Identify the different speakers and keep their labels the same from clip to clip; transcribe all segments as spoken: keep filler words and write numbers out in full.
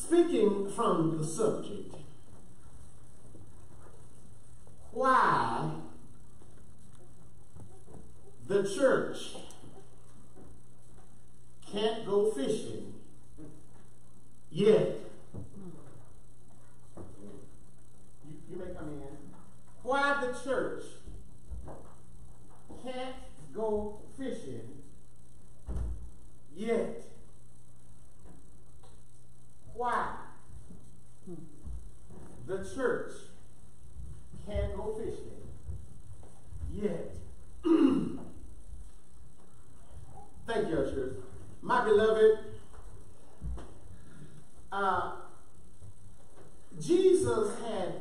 Speaker 1: Speaking from the subject, why the church can't go fishing yet. You, you may come in. Why the church can't go fishing yet. Why the church can't go fishing yet. Thank you, ushers. My beloved, uh, Jesus had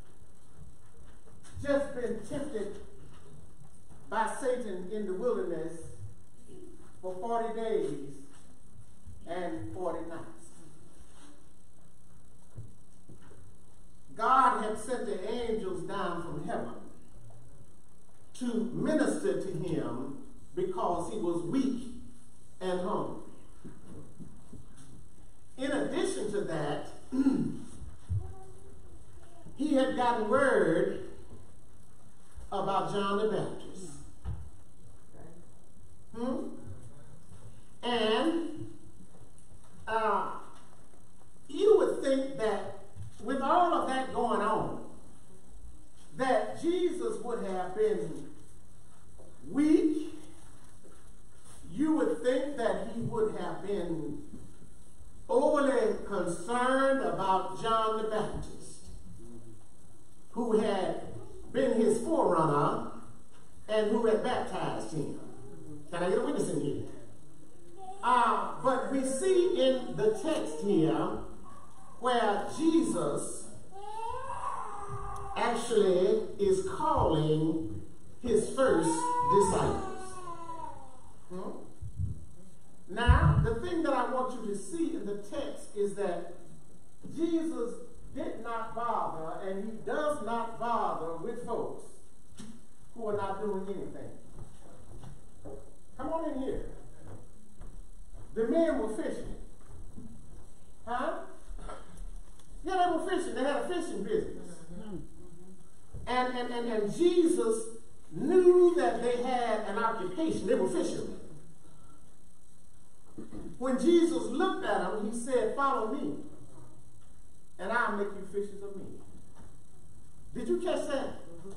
Speaker 1: just been tempted by Satan in the wilderness for forty days and forty nights. God had sent the angels down from heaven to minister to him because he was weak and hungry. In addition to that, he had gotten word about John the Baptist. Hmm? And uh, you would think that with all of that going on, that Jesus would have been weak. You would think that he would have been overly concerned about John the Baptist, who had been his forerunner and who had baptized him. Can I get a witness in here? Uh, but we see in the text here where Jesus actually is calling his first disciples. Hmm? Now, the thing that I want you to see in the text is that Jesus did not bother, and he does not bother with folks who are not doing anything. Come on in here. The men were fishing. Huh? Yeah, they were fishing. They had a fishing business. And, and, and, and Jesus knew that they had an occupation. They were fishermen. When Jesus looked at them, he said, "Follow me, and I'll make you fishers of men." Did you catch that?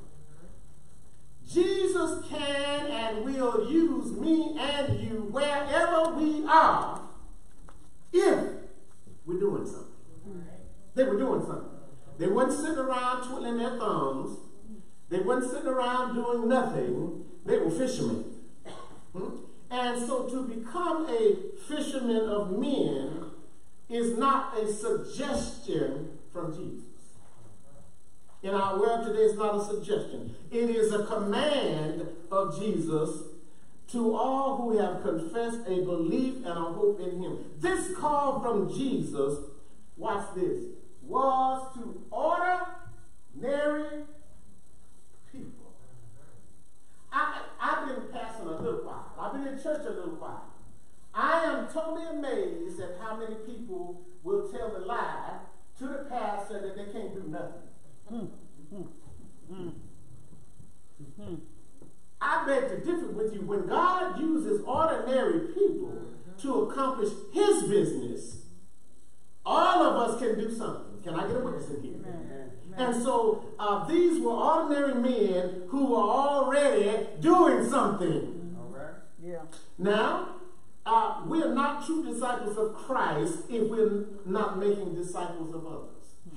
Speaker 1: Jesus can and will use me and you wherever we are if we're doing something. They were doing something. They weren't sitting around twiddling their thumbs. They weren't sitting around doing nothing. They were fishermen. Hmm? And so to become a fisherman of men is not a suggestion from Jesus. In our world today, it's not a suggestion. It is a command of Jesus to all who have confessed a belief and a hope in him. This call from Jesus, watch this, was to ordinary people. I, I've been pastoring a little while. I've been in church a little while. I am totally amazed at how many people will tell the lie to the pastor that they can't do nothing. Mm, mm, mm, mm. I beg to differ with you. When God uses ordinary people to accomplish his business, all of us can do something. Can I get a witness in here? Amen. And so uh, these were ordinary men who were already doing something. All right. Yeah. Now, uh, we are not true disciples of Christ if we're not making disciples of others.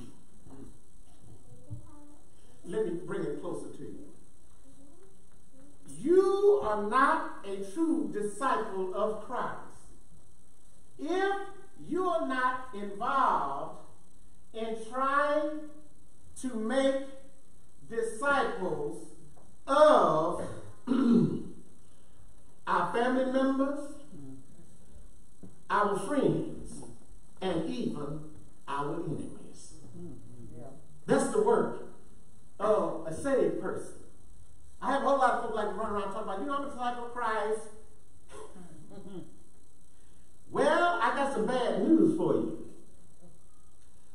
Speaker 1: Let me bring it closer to you. You are not a true disciple of Christ if you are not involved in trying to make disciples of our family members, our friends, and even our enemies. That's the work of a saved person. I have a whole lot of people like to run around talking about, you know, I'm a disciple of Christ. Well, I got some bad news for you.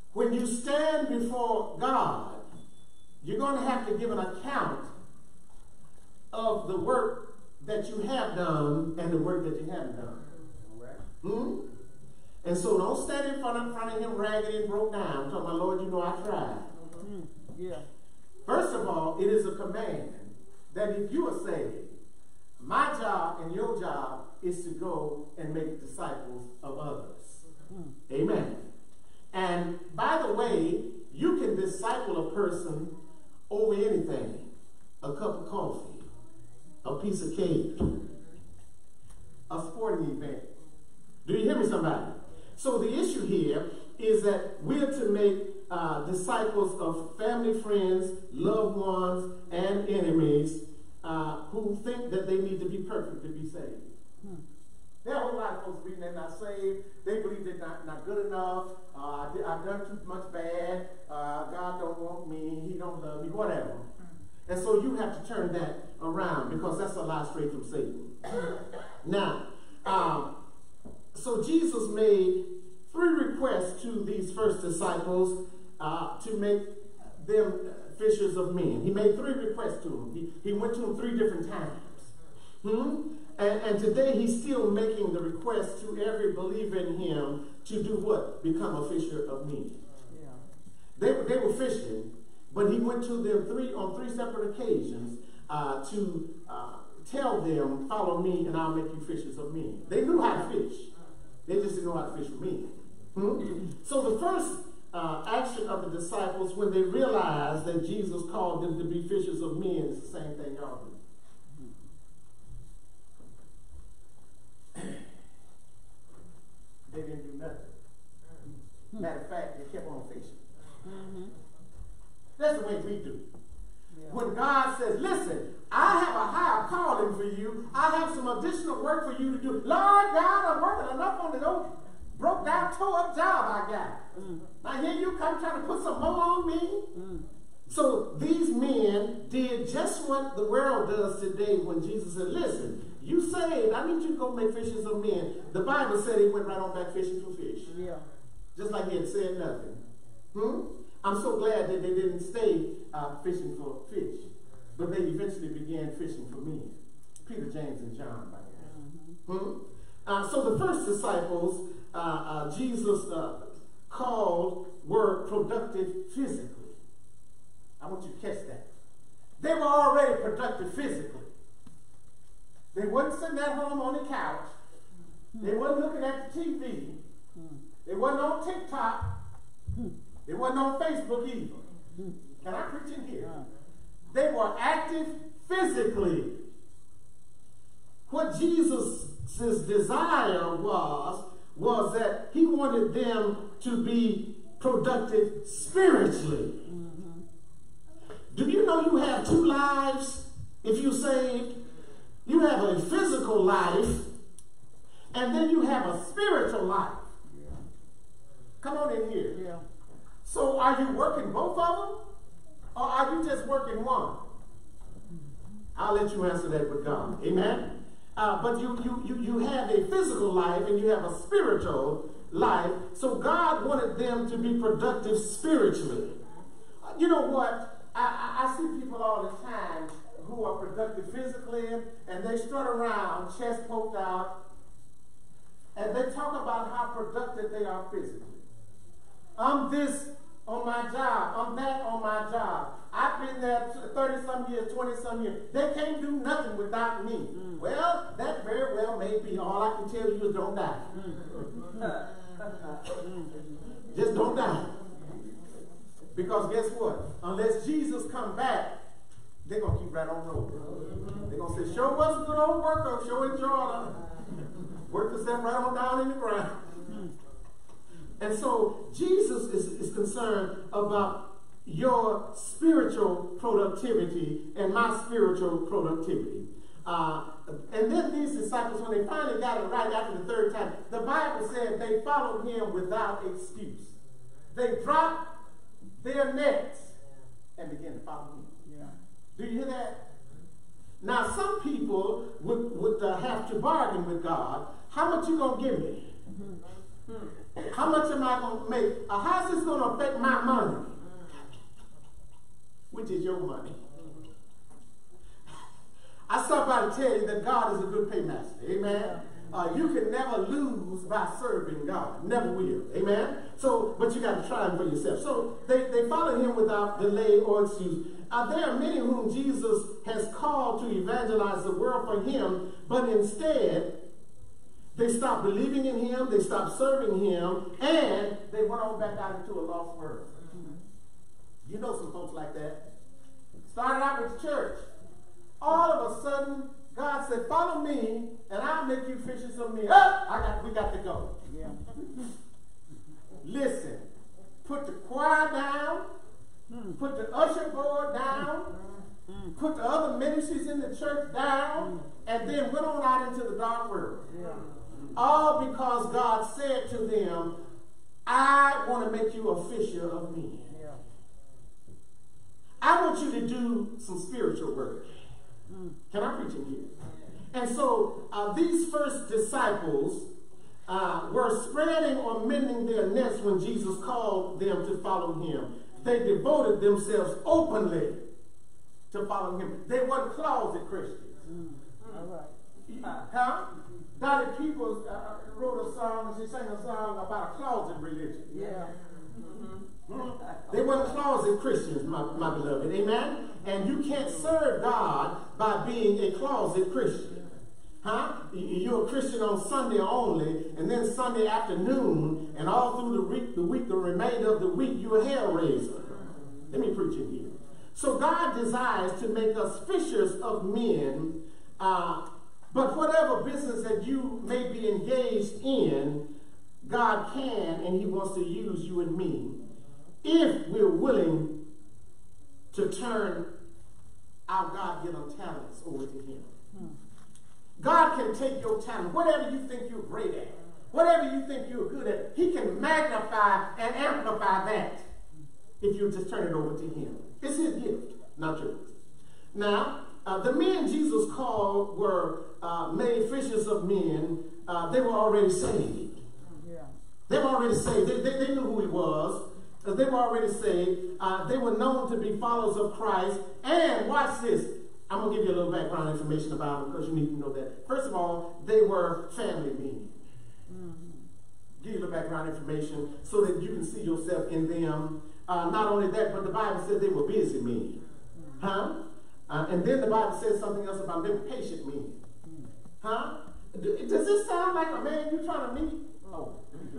Speaker 1: when you stand before God, you're going to have to give an account of the work that you have done and the work that you haven't done. Hmm? And so don't stand in front of, front of him ragged and broke down. Tell my Lord, you know I tried.
Speaker 2: Mm, yeah.
Speaker 1: First of all, it is a command that if you are saved, my job and your job is to go and make disciples of others. Mm. Amen. And by the way, you can disciple a person over anything. A cup of coffee, a piece of cake, a sporting event. Do you hear me, somebody? So the issue here is that we're to make uh, disciples of family, friends, loved ones, and enemies uh, who think that they need to be perfect to be saved. Hmm. There are a whole lot of folks believe they're not saved. They believe they're not, not good enough. Uh, I've done too much bad. Uh, God don't want me. He don't love me, whatever. Hmm. And so you have to turn that around because that's a lie straight from Satan. Now, um, so Jesus made three requests to these first disciples uh, to make them fishers of men. He made three requests to them. He, he went to them three different times. Hmm? And, and today he's still making the request to every believer in him to do what? Become a fisher of men. Yeah. They, they were fishing, but he went to them three on three separate occasions uh, to uh, tell them, follow me and I'll make you fishers of men. They knew how to fish. They just didn't know how to fish for men. Hmm? So the first uh, action of the disciples when they realized that Jesus called them to be fishers of men is the same thing y'all do. They didn't do nothing. Matter of fact, they kept on fishing. Mm-hmm. That's the way we do. Yeah. When God says, listen, I have a higher calling for you. I have some additional work for you to do. Lord God, I'm working enough on the old broke down, tore up job I got. Mm. Now here you come trying to put some more on me. Mm. So these men did just what the world does today when Jesus said, listen, you saved, I need you to go make fishers of men. The Bible said he went right on back fishing for fish. Yeah. Just like he had said nothing. Hmm? I'm so glad that they didn't stay uh, fishing for fish, but they eventually began fishing for men. Peter, James, and John, by the way. Mm-hmm. Hmm? Uh, so the first disciples uh, uh, Jesus uh, called were productive physically. I want you to catch that. They were already productive physically. They weren't sitting at home on the couch. They weren't looking at the T V. They wasn't on TikTok. They wasn't on Facebook either. Can I preach in here? They were active physically. What Jesus' desire was, was that he wanted them to be productive spiritually. Mm-hmm. Do you know you have two lives if you're saved? You have a physical life, and then you have a spiritual life. Yeah. Come on in here. Yeah. So are you working both of them, or are you just working one? I'll let you answer that with God. Amen? Uh, but you, you, you, you have a physical life, and you have a spiritual life. So God wanted them to be productive spiritually. Uh, you know what? I, I, I see people all the time who are productive physically, and they strut around, chest poked out, and they talk about how productive they are physically. I'm this on my job. I'm that on my job. I've been there thirty-some years, twenty-some years. They can't do nothing without me. Mm. Well, that very well may be. All I can tell you is don't die. Mm. Just don't die. Because guess what? Unless Jesus come back, they're going to keep right on rolling. They're going to say, show us a good old worker. Show it Jordan. Work yourself right on down in the ground. And so Jesus is, is concerned about your spiritual productivity and my spiritual productivity. Uh, and then these disciples, when they finally got it right after the third time, the Bible said they followed him without excuse. They dropped their nets and began to follow him. Yeah. Do you hear that? Now, some people would, would uh, have to bargain with God. How much you going to give me? Mm-hmm. Hmm. How much am I going to make? Uh, how's this going to affect my money? Which is your money. I start by to tell you that God is a good paymaster. Amen. Uh, you can never lose by serving God. Never will. Amen. So, but you got to try him for yourself. So they, they followed him without delay or excuse. Uh, there are many whom Jesus has called to evangelize the world for him, but instead they stopped believing in him, they stopped serving him, and they went on back out into a lost world. Mm-hmm. You know some folks like that. Started out with the church. All of a sudden, God said, follow me, and I'll make you fishers of men. Oh, I got, we got to go. Yeah. Listen, put the choir down, mm. put the usher board down, mm. put the other ministries in the church down, mm. and then went on out into the dark world. Yeah. All because God said to them, I want to make you a fisher of men. Yeah. I want you to do some spiritual work. Mm. Can I preach in here? And so uh, these first disciples uh, were spreading or mending their nets when Jesus called them to follow him. They devoted themselves openly to follow him. They weren't closet Christians. Mm. All right. Uh, huh? Dottie Peoples uh, wrote a song, and she sang a song about a closet religion. Yeah. Mm-hmm. They weren't closet Christians, my, my beloved. Amen? And you can't serve God by being a closet Christian. Huh? You're a Christian on Sunday only, and then Sunday afternoon, and all through the week, the week, the remainder of the week, you're a hellraiser. Let me preach it here. So God desires to make us fishers of men, uh, but whatever business that you may be engaged in, God can and he wants to use you and me if we're willing to turn our God-given talents over to him. Hmm. God can take your talent, whatever you think you're great at, whatever you think you're good at, he can magnify and amplify that if you just turn it over to him. It's his gift, not yours. Now, uh, the men Jesus called were uh, made fishers of men. Uh, they were already saved. Yeah. They were already saved. They, they, they knew who he was. Uh, they were already saved. Uh, they were known to be followers of Christ. And watch this. I'm going to give you a little background information about them because you need to know that. First of all, they were family men. Mm-hmm. Give you a little background information so that you can see yourself in them. Uh, not only that, but the Bible said they were busy men. Mm-hmm. Huh? Uh, and then the Bible says something else about them patient men. Mm-hmm. Huh? Does this sound like a man you're trying to meet? Oh.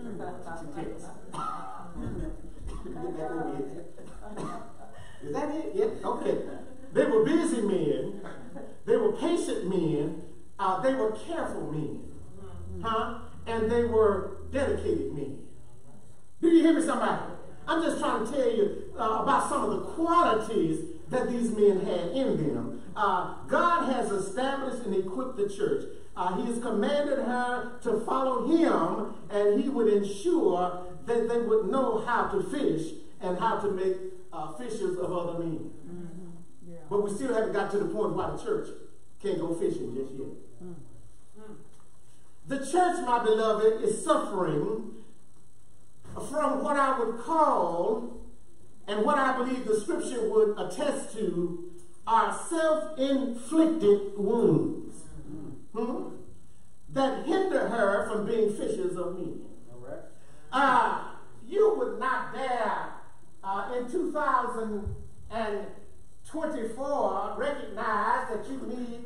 Speaker 1: Is that it? Yeah. Okay. They were busy men. They were patient men. Uh, they were careful men. Huh? And they were dedicated men. Do you hear me, somebody? I'm just trying to tell you uh, about some of the qualities that these men had in them. Uh, God has established and equipped the church. Uh, he has commanded her to follow him, and he would ensure that they would know how to fish and how to make uh, fishers of other men. Mm-hmm. Yeah. But we still haven't got to the point why the church can't go fishing just yet. Mm-hmm. The church, my beloved, is suffering from what I would call, and what I believe the scripture would attest to, are self-inflicted wounds. Hmm? That hinder her from being fishers of men. All right. Uh, you would not dare uh, in two thousand twenty-four recognize that you need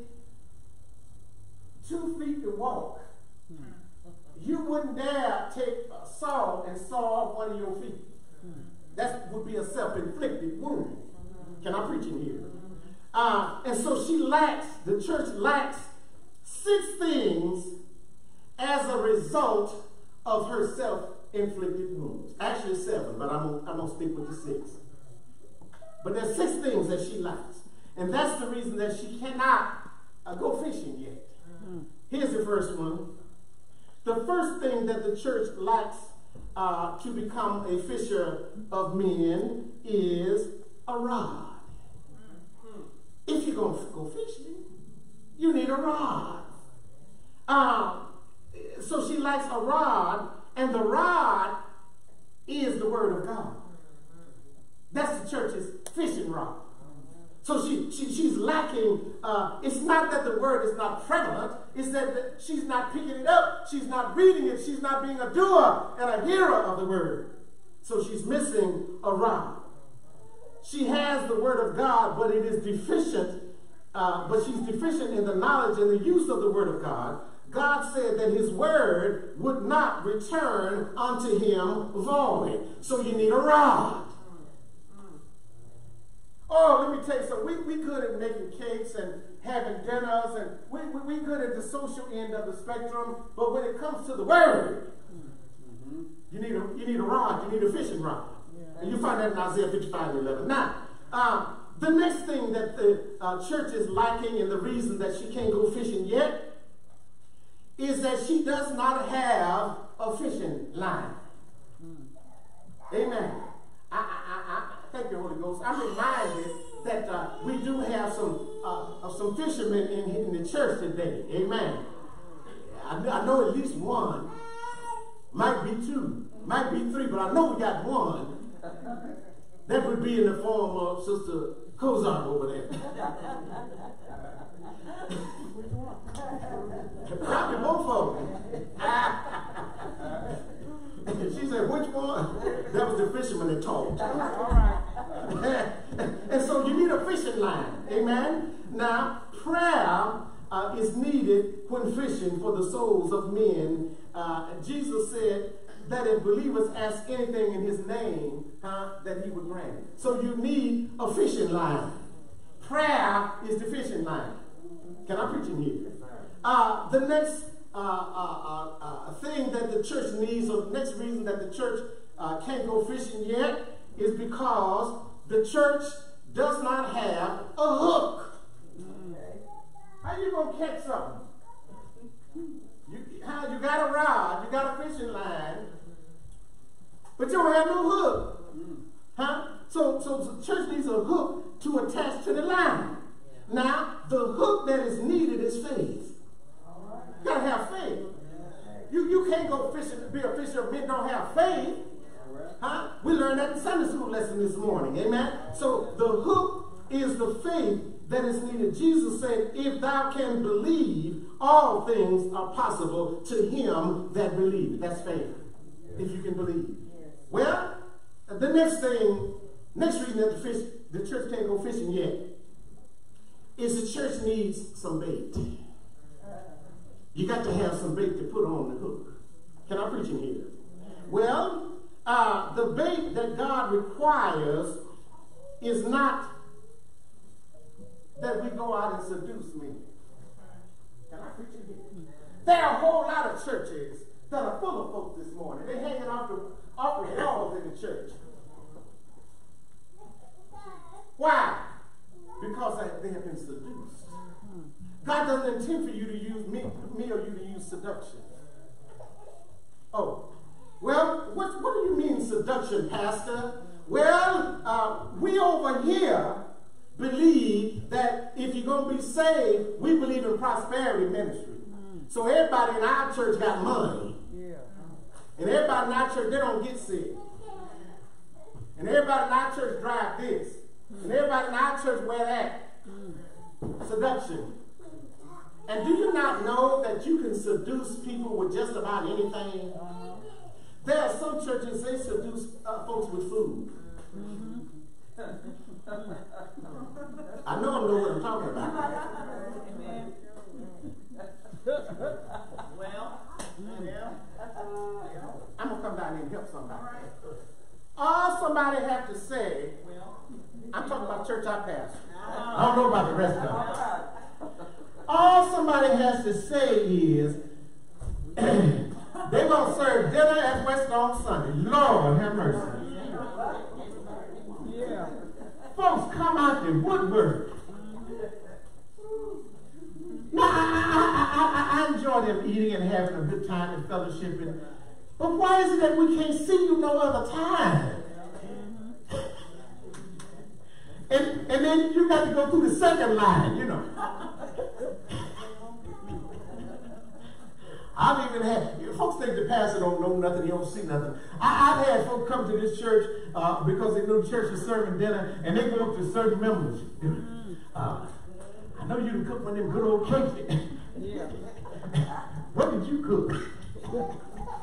Speaker 1: two feet to walk. Hmm. You wouldn't dare take a saw and saw off one of your feet. Hmm. That would be a self-inflicted wound. Hmm. Can I preach in here? Uh, and so she lacks, the church lacks six things as a result of her self-inflicted wounds. Actually seven, but I'm gonna, I'm gonna stick with the six. But there's six things that she lacks. And that's the reason that she cannot uh, go fishing yet. Mm-hmm. Here's the first one. The first thing that the church lacks uh, to become a fisher of men is a rod. Mm-hmm. If you're going to go fishing, you need a rod. Uh, so she lacks a rod, and the rod is the word of God. That's the church's fishing rod. So she, she she's lacking. Uh, it's not that the word is not prevalent. It's that the, she's not picking it up. She's not reading it. She's not being a doer and a hearer of the word. So she's missing a rod. She has the word of God, but it is deficient. Uh, but she's deficient in the knowledge and the use of the word of God. God said that his word would not return unto him void. So you need a rod. Oh, let me tell you something. We, we good at making cakes and having dinners, and we, we, we good at the social end of the spectrum. But when it comes to the word, mm-hmm. you need a you need a rod. You need a fishing rod. Yeah. And you find that in Isaiah fifty-five and eleven. Now, uh, the next thing that the uh, church is lacking, and the reason that she can't go fishing yet, is that she does not have a fishing line. Mm. Amen. I, I, I, Thank you, Holy Ghost. I'm reminded that uh, we do have some uh, of some fishermen in, in the church today. Amen. I, I know at least one. Might be two. Might be three. But I know we got one. That would be in the form of Sister Kozart over there. Probably both of them. She said, which one? That was the fisherman that talked. All right. And so you need a fishing line. Amen? Now, prayer uh, is needed when fishing for the souls of men. Uh, Jesus said that if believers ask anything in his name, huh, that he would grant it. So you need a fishing line. Prayer is the fishing line. Can I preach in here? Uh, the next Uh, uh, uh, uh, thing that the church needs, or the next reason that the church uh, can't go fishing yet, is because the church does not have a hook. How you gonna catch something? You, how, you got a rod, you got a fishing line, but you don't have no hook. Huh? So, so the church needs a hook to attach to the line. Now, the hook that is needed is faith. You gotta have faith. You, you can't go fishing, be a fisher if you don't have faith. Huh? We learned that in Sunday school lesson this morning. Amen? So the hook is the faith that is needed. Jesus said, if thou can believe, all things are possible to him that believes. That's faith. If you can believe. Well, the next thing, next reason that the, fish, the church can't go fishing yet is the church needs some bait. You got to have some bait to put on the hook. Can I preach in here? Well, uh, the bait that God requires is not that we go out and seduce men. Can I preach in here? There are a whole lot of churches that are full of folks this morning. They're hanging off the, off the walls in the church. Why? Because they have been seduced. God doesn't intend for you to use me, me or you to use seduction. Oh, well, what, what do you mean seduction, Pastor? Well, uh, we over here believe that if you're going to be saved, we believe in prosperity ministry. So everybody in our church got money. And everybody in our church, they don't get sick. And everybody in our church drive this. And everybody in our church wear that. Seduction. And do you not know that you can seduce people with just about anything? There are some churches, they seduce uh, folks with food. I know I know what I'm talking about. Well, I'm going to come down here and help somebody. All somebody have to say, I'm talking about church I pastor. I don't know about the rest of them. All somebody has to say is, they're going to serve dinner at West on Sunday. Lord have mercy. Yeah. Folks come out the woodwork. Now, I, I, I, I enjoy them eating and having a good time and fellowshipping. But why is it that we can't see you no other time? And, and then you got to go through the second line, you know. I've even had, folks think the pastor don't know nothing, he don't see nothing. I, I've had folks come to this church uh, because they know the church is serving dinner, and they go up to certain members. Uh, I know you can cook one of them good old cakes. Yeah. What did you cook?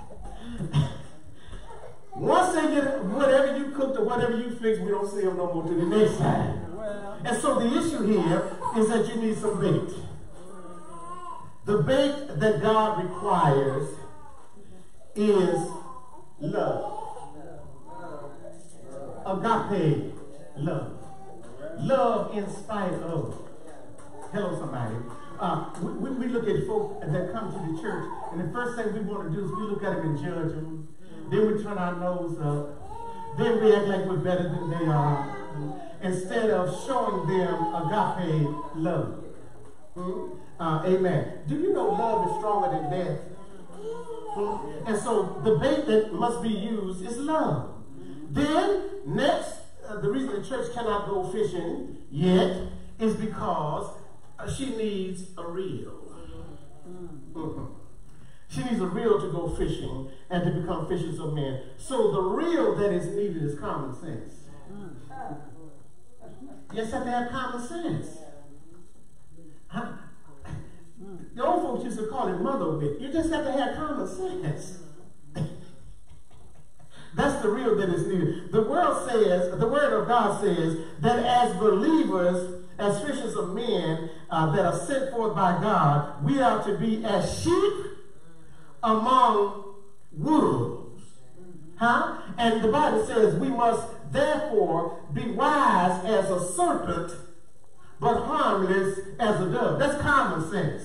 Speaker 1: Once they get whatever you cooked or whatever you fixed, we don't see them no more to the next time. Well. And so the issue here is that you need some bait. The bait that God requires is love. Agape love. Love in spite of. Hello, somebody. Uh, when we look at folk that come to the church, and the first thing we want to do is we look at them and judge them. Then we turn our nose up. Then we act like we're better than they are. Instead of showing them agape love. Hmm? Uh, amen. Do you know love is stronger than death? Hmm? And so the bait that must be used is love. Then, next, uh, the reason the church cannot go fishing yet is because uh, she needs a reel. Mm-hmm. She needs a reel to go fishing and to become fishers of men. So the reel that is needed is common sense. You just have to have common sense. Huh? The old folks used to call it mother wit. You just have to have common sense. That's the reel that is needed. The world says, the word of God says that as believers, as fishers of men uh, that are sent forth by God, we are to be as sheep among wolves. Huh? And the Bible says we must therefore be wise as a serpent, but harmless as a dove. That's common sense.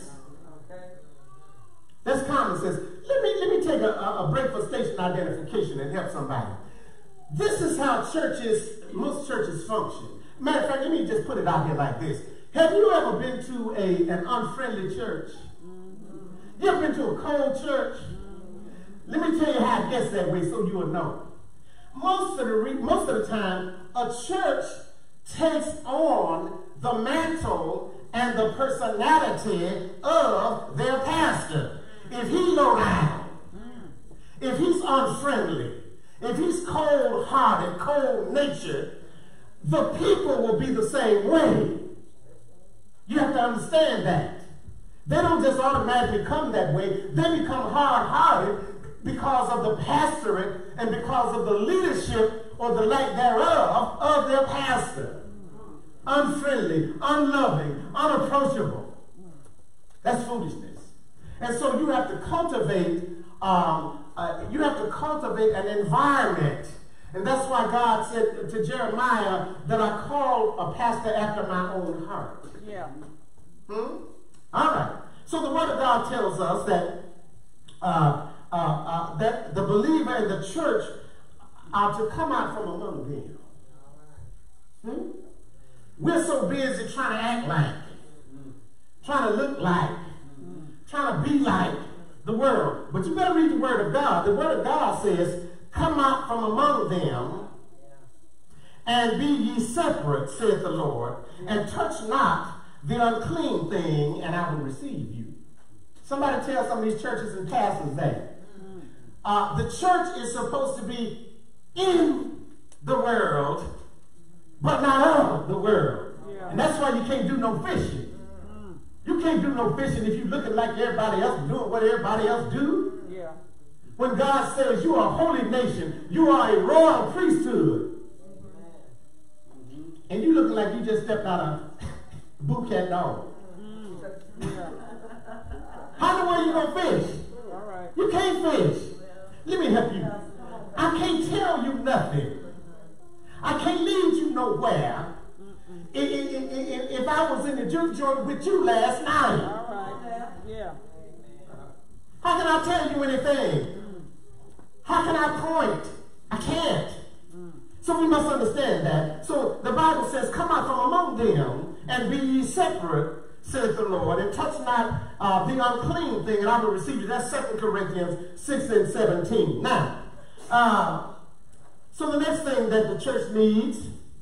Speaker 1: That's common sense. Let me, let me take a, a break for station identification and help somebody. This is how churches, most churches function. Matter of fact, let me just put it out here like this. Have you ever been to a, an unfriendly church? You ever been to a cold church? Let me tell you how it gets that way so you will know. Most of the, re most of the time, a church takes on the mantle and the personality of their pastor. If he low down, if he's unfriendly, if he's cold-hearted, cold-natured, the people will be the same way. You have to understand that. They don't just automatically come that way. They become hard-hearted because of the pastorate and because of the leadership or the lack thereof of their pastor. Unfriendly, unloving, unapproachable. That's foolishness. And so you have to cultivate, um, uh, you have to cultivate an environment. And that's why God said to Jeremiah that I called a pastor after my own heart. Yeah. Hmm? All right. So the Word of God tells us that uh, uh, uh, that the believer in the church are to come out from among them. Hmm? We're so busy trying to act like, trying to look like, trying to be like the world. But you better read the Word of God. The Word of God says, come out from among them and be ye separate, saith the Lord, and touch not the unclean thing, and I will receive you. Somebody tell some of these churches and pastors that. Uh, the church is supposed to be in the world, but not of the world. Yeah. And that's why you can't do no fishing. Mm. You can't do no fishing if you're looking like everybody else, doing what everybody else do. Yeah. When God says you are a holy nation, you are a royal priesthood, mm-hmm. and you looking like you just stepped out of a boot cat dog. Mm. Yeah. How the way you gonna fish? All right. You can't fish. Let me help you. I can't tell you nothing. I can't lead you nowhere. If, if, if, if I was in the juke joint with you last night, all right. Yeah. How can I tell you anything? How can I point? I can't. So we must understand that. So the Bible says, come out from among them and be ye separate, saith the Lord, and touch not uh, the unclean thing, and I will receive you. That's Second Corinthians six and seventeen. Now, uh, so the next thing that the church needs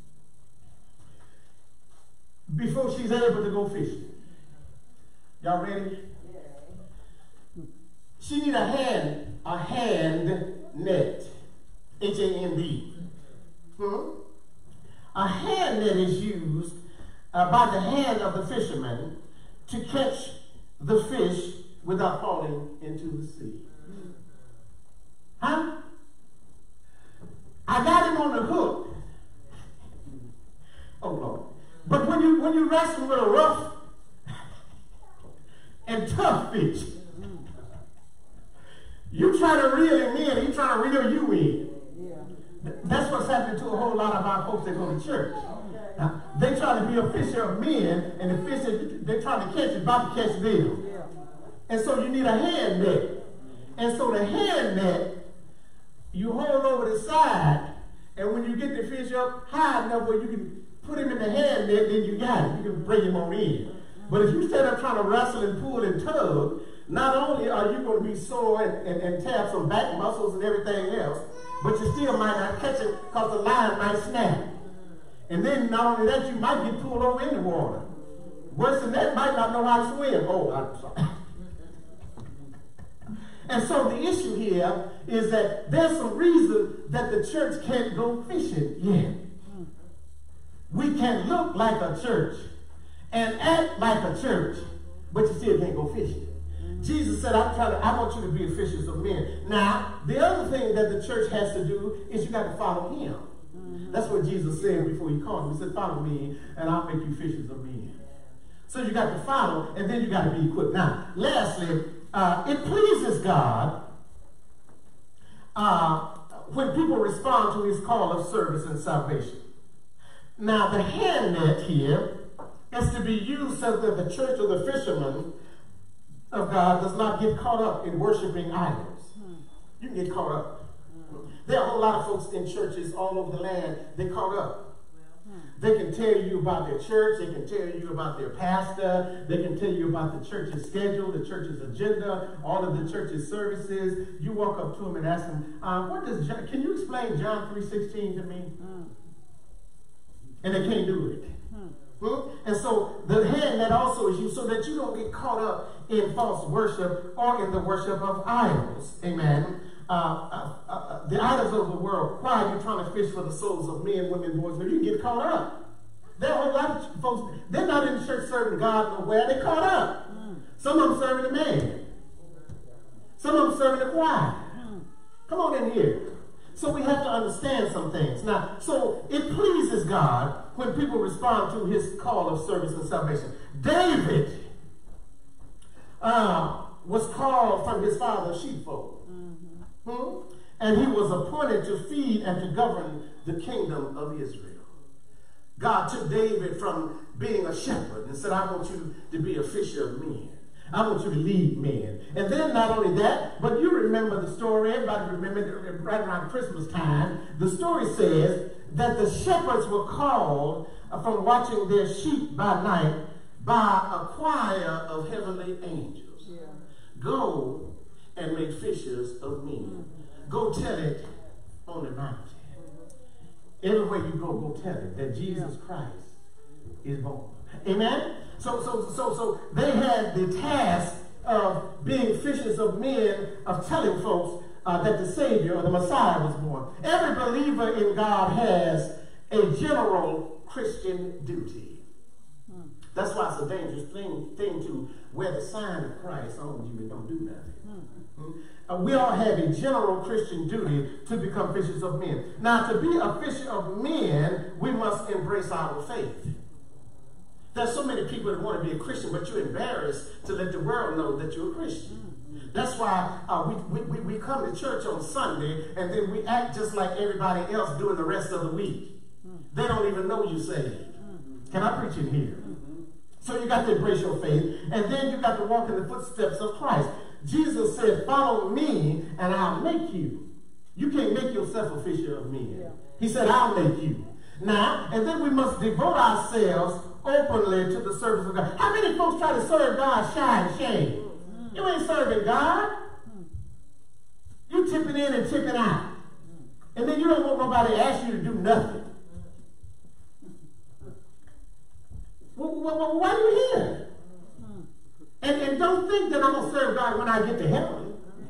Speaker 1: before she's able to go fishing. Y'all ready? she need a hand, a hand net. H A N D. Hmm? A hand net is used uh, by the hand of the fisherman to catch the fish without falling into the sea. Huh? I got him on the hook. Oh Lord. But when you when you wrestle with a rough and tough fish, you try to reel him in, he try to reel you in. That's what's happening to a whole lot of our folks that go to church. Now, they try to be a fisher of men, and the fish that they're trying to catch is about to catch them. And so you need a hand net. And so the hand net, you hold over the side, and when you get the fish up high enough where you can put him in the hand net, then you got it. You can bring him on in. But if you stand up trying to wrestle and pull and tug, not only are you going to be sore and, and, and tear some back muscles and everything else, but you still might not catch it because the line might snap. And then not only that, you might get pulled over in the water. Worse than that, might not know how to swim. Oh, I'm sorry. And so the issue here is that there's some reason that the church can't go fishing yet. We can look like a church and act like a church, but you still can't go fishing. Jesus said, I'm trying to, I want you to be fishers of men. Now, the other thing that the church has to do is you got to follow him. Mm-hmm. That's what Jesus said before he called him. He said, follow me, and I'll make you fishers of men. So you got to follow, and then you got to be equipped. Now, lastly, uh, it pleases God uh, when people respond to his call of service and salvation. Now, the hand net here is to be used so that the church or the fishermen of God does not get caught up in worshiping idols. Hmm. You can get caught up. Hmm. There are a whole lot of folks in churches all over the land, they caught up. Hmm. They can tell you about their church, they can tell you about their pastor, they can tell you about the church's schedule, the church's agenda, all of the church's services. You walk up to them and ask them, uh, what does John, can you explain John three sixteen to me? Hmm. And they can't do it. Hmm. Hmm? And so the hand net also is used so that you don't get caught up in false worship or in the worship of idols. Amen. Uh, uh, uh, the idols of the world. Why are you trying to fish for the souls of men, women, boys? But you can get caught up. There are a lot of folks, they're not in the church serving God nowhere. They're caught up. Mm. Some of them serving the man. Some of them serving the choir. Mm. Come on in here. So we have to understand some things. Now, so it pleases God when people respond to his call of service and salvation. David uh, was called from his father's sheepfold. Mm-hmm. hmm? And he was appointed to feed and to govern the kingdom of Israel. God took David from being a shepherd and said, I want you to be a fisher of men. I want you to lead men. And then not only that, but you remember the story, everybody remember right around Christmas time, the story says that the shepherds were called from watching their sheep by night by a choir of heavenly angels. Yeah. Go and make fishers of men. Mm-hmm. Go tell it on the mountain. Everywhere you go, go tell it that Jesus yeah. Christ is born. Amen? So, so, so, so they had the task of being fishers of men, of telling folks uh, that the Savior or the Messiah was born. Every believer in God has a general Christian duty. Hmm. That's why it's a dangerous thing, thing to wear the sign of Christ on you and don't do nothing. Hmm. Hmm? Uh, we all have a general Christian duty to become fishers of men. Now, to be a fisher of men, we must embrace our faith. There's so many people that want to be a Christian, but you're embarrassed to let the world know that you're a Christian. That's why uh, we, we, we come to church on Sunday, and then we act just like everybody else doing the rest of the week. They don't even know you're saved. Can I preach in here? So you got to embrace your faith, and then you got to walk in the footsteps of Christ. Jesus said, follow me, and I'll make you. You can't make yourself a fisher of men. He said, I'll make you. Now, and then we must devote ourselves openly to the service of God. How many folks try to serve God shy and shame? Mm. You ain't serving God. Mm. You tipping in and tipping out. Mm. And then you don't want nobody to ask you to do nothing. Well, well, why are you here? Mm. And, and don't think that I'm going to serve God when I get to heaven.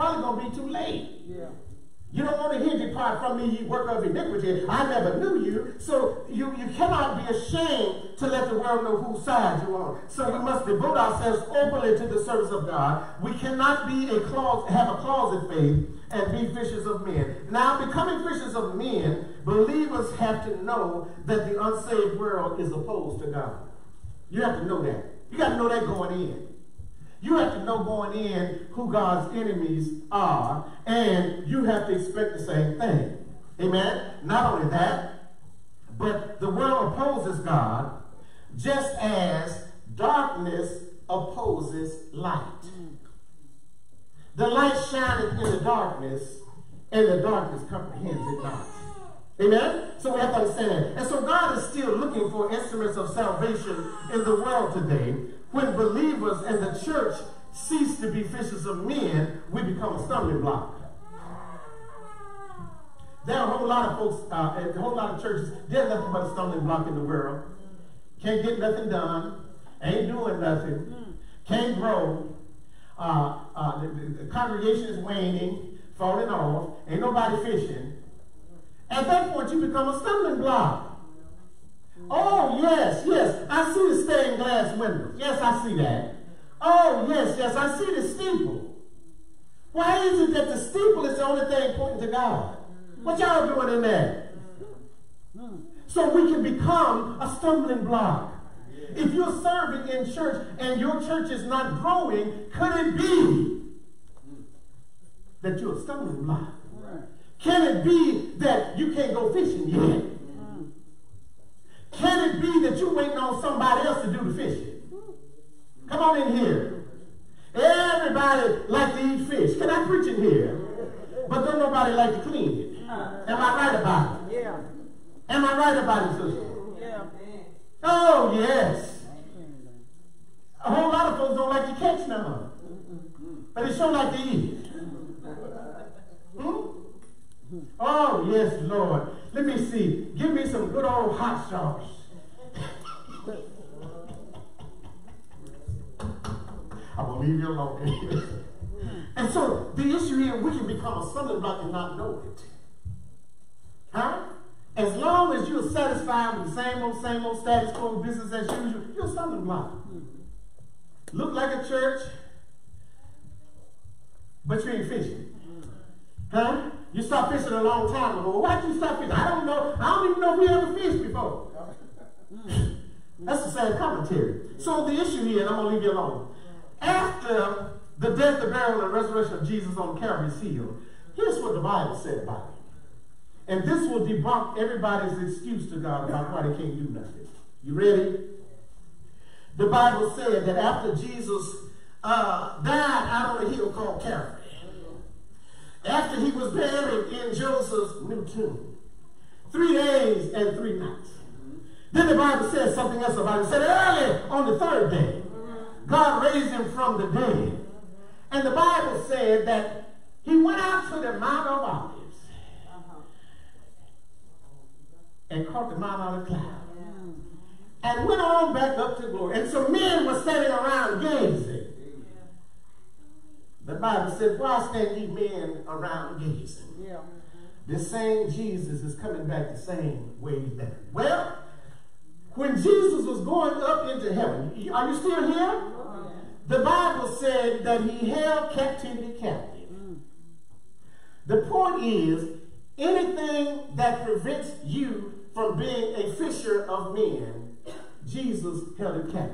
Speaker 1: Probably going to be too late.
Speaker 2: Yeah.
Speaker 1: You don't want to hear, depart from me, ye worker of iniquity. I never knew you. So you, you cannot be ashamed to let the world know whose side you're on. So we must devote ourselves openly to the service of God. We cannot be a closet, have a closet faith and be fishers of men. Now, becoming fishers of men, believers have to know that the unsaved world is opposed to God. You have to know that. You got to know that going in. You have to know going in who God's enemies are, and you have to expect the same thing. Amen? Not only that, but the world opposes God just as darkness opposes light. The light shineth in the darkness, and the darkness comprehends it not. Amen? So we have to understand that. And so God is still looking for instruments of salvation in the world today. When believers and the church cease to be fishers of men, we become a stumbling block. There are a whole lot of folks, uh, a whole lot of churches, there's nothing but a stumbling block in the world. Can't get nothing done, ain't doing nothing, can't grow. Uh, uh, the, the, the congregation is waning, falling off, ain't nobody fishing. At that point, you become a stumbling block. Oh, yes, yes, I see the stained glass windows. Yes, I see that. Oh, yes, yes, I see the steeple. Why is it that the steeple is the only thing pointing to God? What y'all doing in there? So we can become a stumbling block. If you're serving in church and your church is not growing, could it be that you're a stumbling block? Can it be that you can't go fishing yet? Can it be that you're waiting on somebody else to do the fishing? Come on in here. Everybody like to eat fish. Can I preach in here? But don't nobody like to clean it. Am I right about it?
Speaker 2: Yeah.
Speaker 1: Am I right about it, sister?
Speaker 2: Yeah.
Speaker 1: Oh, yes. A whole lot of folks don't like to catch none. But they sure like to eat it. Hmm? Oh, yes, Lord. Let me see. Give me some good old hot sauce. I will leave you alone. And so the issue here, we can become a stumbling block and not know it. Huh? As long as you're satisfied with the same old, same old status quo business as usual, you're a stumbling block. Look like a church, but you ain't fishing. Huh? You stopped fishing a long time ago. Why'd you stop fishing? I don't know. I don't even know if we ever fished before. That's the same commentary. So the issue here, and I'm going to leave you alone. After the death, the burial, and resurrection of Jesus on Calvary's hill, here's what the Bible said about it. And this will debunk everybody's excuse to God about why they can't do nothing. You ready? The Bible said that after Jesus uh, died out on a hill called Calvary, after he was buried in Joseph's new tomb, three days and three nights. Then the Bible says something else about it. It said early on the third day, God raised him from the dead. And the Bible said that he went out to the Mount of Olives and caught the Mount out of cloud and went on back up to glory. And some men were standing around gazing. The Bible said, why stand ye men around gazing? Yeah. This same Jesus is coming back the same way that. Well, when Jesus was going up into heaven, are you still here? Yeah. The Bible said that he held captivity captive. Mm. The point is, anything that prevents you from being a fisher of men, Jesus held it captive.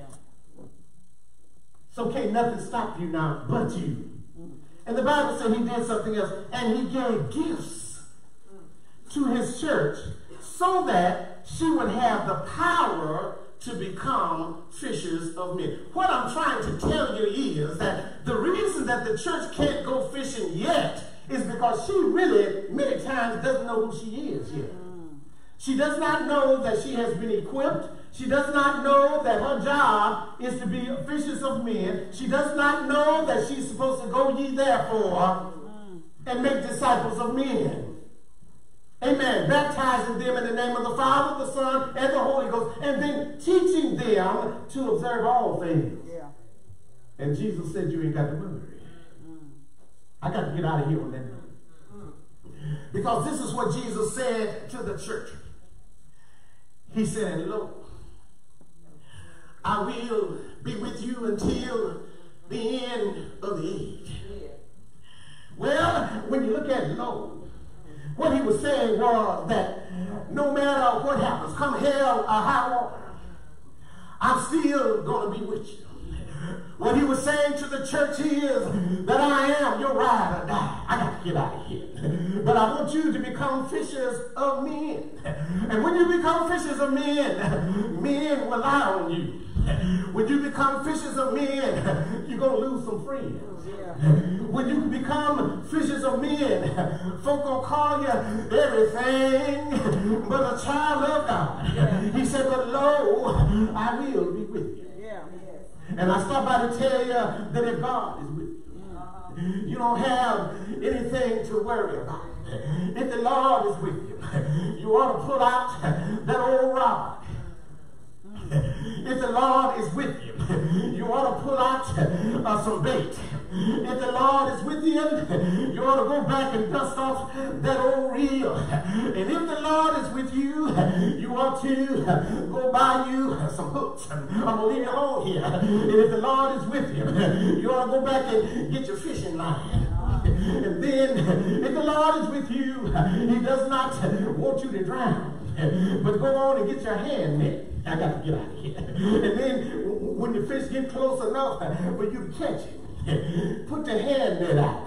Speaker 1: So can't nothing stop you now but you. And the Bible said he did something else. And he gave gifts to his church so that she would have the power to become fishers of men. What I'm trying to tell you is that the reason that the church can't go fishing yet is because she really, many times, doesn't know who she is yet. She does not know that she has been equipped. She does not know that her job is to be fishers of men. She does not know that she's supposed to go ye therefore and make disciples of men. Amen. Baptizing them in the name of the Father, the Son, and the Holy Ghost, and then teaching them to observe all things. Yeah. And Jesus said, you ain't got to worry. I got to get out of here on that note. Because this is what Jesus said to the church. He said, and lo, I will be with you until the end of the age. Well, when you look at lo, what he was saying was that no matter what happens, come hell or high water, I'm still going to be with you. What he was saying to the church is that I am your ride or die. I got to get out of here. But I want you to become fishers of men. And when you become fishers of men, men will lie on you. When you become fishers of men, you're going to lose some friends. When you become fishers of men, folk going to call you everything but a child of God. He said, but lo, I will be with you. And I stop by to tell you that if God is with you, you don't have anything to worry about. If the Lord is with you, you ought to pull out that old rod. If the Lord is with you, you ought to pull out uh, some bait. If the Lord is with you, you ought to go back and dust off that old reel. And if the Lord is with you, you ought to go buy you some hooks. I'm going to leave you alone here. And if the Lord is with you, you ought to go back and get your fishing line. And then, if the Lord is with you, he does not want you to drown. But go on and get your hand net. I got to get out of here. And then, when the fish get close enough for you to catch it, put the hand net out.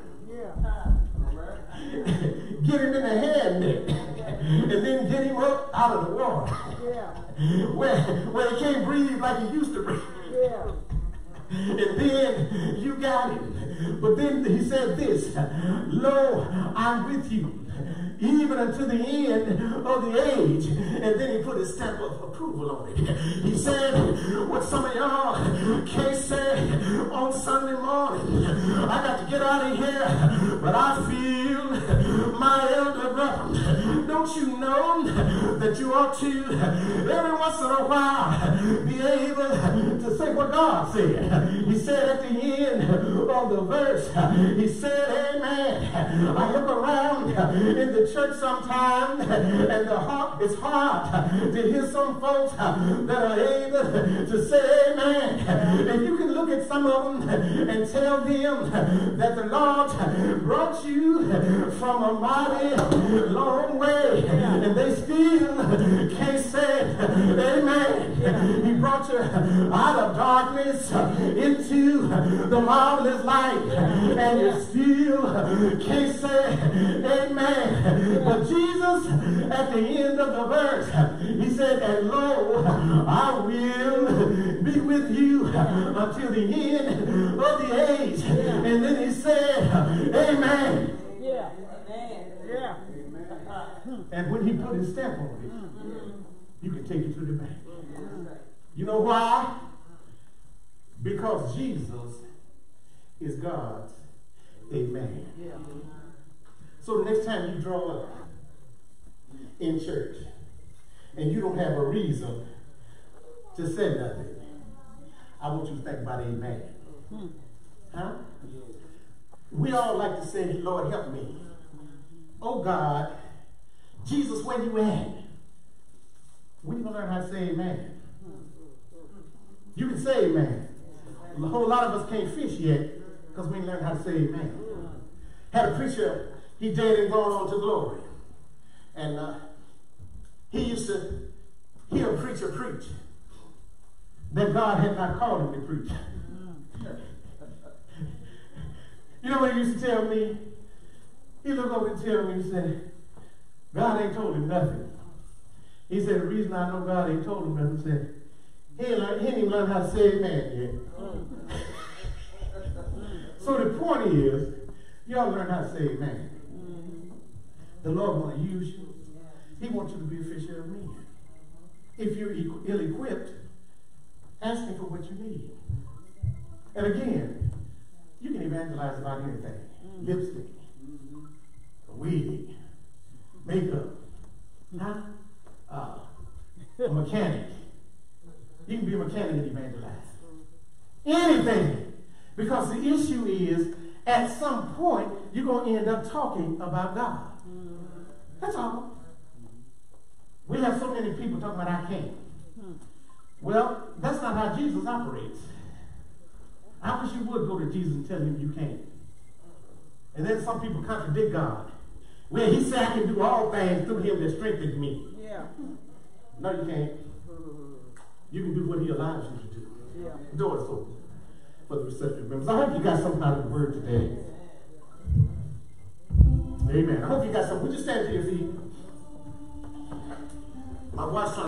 Speaker 1: Get him in the hand net. And then get him up out of the water. Where, where he can't breathe like he used to breathe. And then you got him. But then he said this, lo, I'm with you, even unto the end of the age. And then he put his stamp of approval on it. He said, what some of y'all can't say on Sunday morning, I got to get out of here, but I feel my elder brother. Don't you know that you ought to, every once in a while, be able to say what God said? He said at the end of the verse, he said, amen. I look around in the church sometimes, and the heart, it's hard to hear some folks that are able to say amen. And you can look at some of them and tell them that the Lord brought you from a mighty long way, and they still can't say amen. He brought you out of darkness into the marvelous light, and you still can't say amen. But Jesus, at the end of the verse, he said, and lo, I will be with you until the end of the age. And then he said, amen.
Speaker 2: Yeah. Amen. Yeah.
Speaker 1: And when he put his stamp on it, you can take it to the bank. You know why? Because Jesus is God's amen. So the next time you draw up in church and you don't have a reason to say nothing, I want you to think about amen. Huh? We all like to say, Lord, help me. Oh God, Jesus, where you at? When you gonna learn how to say amen? You can say amen. A whole lot of us can't fish yet because we ain't learned how to say amen. Had a preacher, he dead and gone on to glory. And uh, he used to hear a preacher preach that God had not called him to preach. You know what he used to tell me? He looked over and tell me, he said, God ain't told him nothing. He said, the reason I know God ain't told him nothing, he said, he ain't, learned, he ain't even learned how to say amen yet. So the point is, y'all learn how to say amen. The Lord want to use you. He wants you to be a fisher of men. If you're ill-equipped, ask him for what you need. And again, you can evangelize about anything. Lipstick, a wig, makeup, huh? Uh, a mechanic. You can be a mechanic and evangelize. Anything. Because the issue is, at some point, you're going to end up talking about God. That's all. We have so many people talking about I can't. Well, that's not how Jesus operates. I wish you would go to Jesus and tell him you can't. And then some people contradict God. Well, he said I can do all things through him that strengthens me.
Speaker 2: Yeah.
Speaker 1: No, you can't. You can do what he allows you to do.
Speaker 2: Yeah.
Speaker 1: The door is open for the reception members. I hope you got something out of the word today. Amen. I hope you got something. Would you stand to your feet? My wife's trying